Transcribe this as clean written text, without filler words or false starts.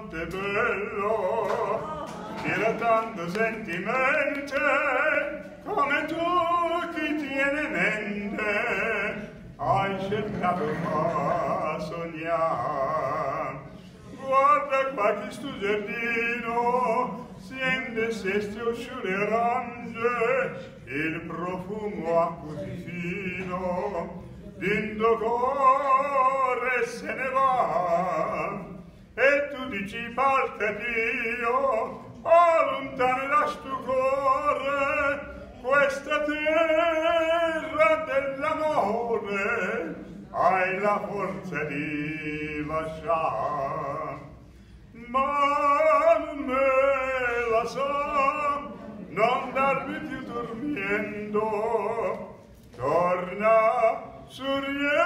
notte bello, dilettando sentimenti, come tu chi tiene mente, hai cercato a sognare. Guarda qua che sto giardino, siente sesti uscire arange, il profumo acqua di fino, dentro cuore se ne va, e tu dici parte Dio, lontano da sto cuore, questa terra dell'amore, hai la forza di lasciare, ma non me la sa, non darmi più dormiendo, torna sorriendo.